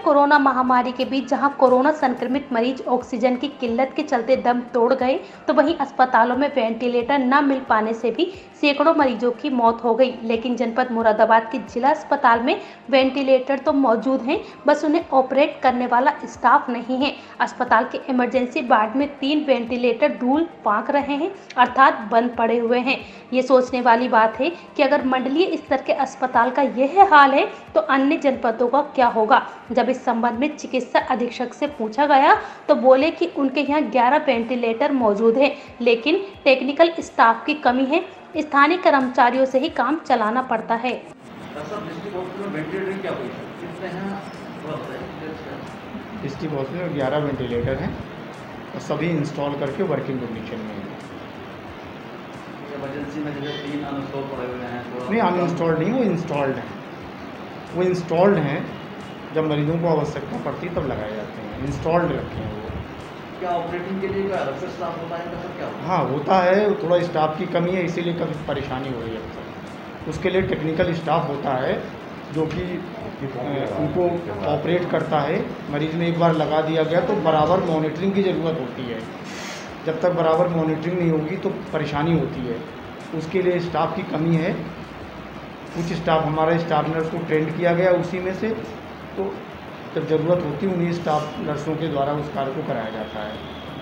Corona महामारी के बीच जहां कोरोना संक्रमित मरीज ऑक्सीजन की किल्लत के चलते दम तोड़ गए, तो वहीं अस्पतालों में वेंटिलेटर न मिल पाने से भी सैकड़ों मरीजों की मौत हो गई। लेकिन जनपद मुरादाबाद के जिला अस्पताल में वेंटिलेटर तो मौजूद हैं, बस उन्हें ऑपरेट करने वाला स्टाफ नहीं है। अस्पताल के इमरजेंसी वार्ड में 3 वेंटिलेटर धूल पांक रहे हैं, अर्थात बंद पड़े हुए हैं। ये सोचने वाली बात है कि अगर मंडलीय स्तर के अस्पताल का यह हाल है तो अन्य जनपदों का क्या होगा। जब इस संबंध में चिकित्सा अधीक्षक से पूछा गया तो बोले कि उनके यहाँ 11 वेंटिलेटर मौजूद हैं, लेकिन टेक्निकल स्टाफ की कमी है, स्थानीय कर्मचारियों से ही काम चलाना पड़ता है। डिस्ट्रिक्ट हॉस्पिटल में 11 वेंटिलेटर हैं और सभी इंस्टॉल करके वर्किंग कंडीशन में हैं। इमरजेंसी में जैसे 3 अनइंस्टॉल पड़े हुए हैं तो नहीं, अनइंस्टॉल्ड नहीं, वो इंस्टॉल्ड हैं। वो इंस्टॉल्ड हैं, जब मरीजों को आवश्यकता पड़ती है तब लगाए जाते हैं। इंस्टॉल्ड रखे हैं वो। क्या ऑपरेटिंग के लिए कोई अलग से स्टाफ होता है इनका सर? क्या होता है? हाँ, होता है, थोड़ा स्टाफ की कमी है, इसीलिए कभी परेशानी हो रही है अक्सर। उसके लिए टेक्निकल स्टाफ होता है जो कि उनको ऑपरेट करता है। मरीज़ में एक बार लगा दिया गया तो बराबर मॉनिटरिंग की ज़रूरत होती है। जब तक बराबर मॉनिटरिंग नहीं होगी तो परेशानी होती है। उसके लिए स्टाफ की कमी है। कुछ स्टाफ, हमारा स्टाफ नर्स को ट्रेंड किया गया उसी में से, तो जब ज़रूरत होती है उन्हीं स्टाफ नर्सों के द्वारा उस कार्य को कराया जाता है।